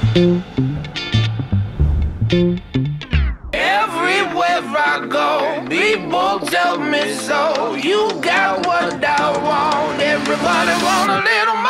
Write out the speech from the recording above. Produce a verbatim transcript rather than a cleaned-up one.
Everywhere I go, people tell me so. You got what I want. Everybody want a little more.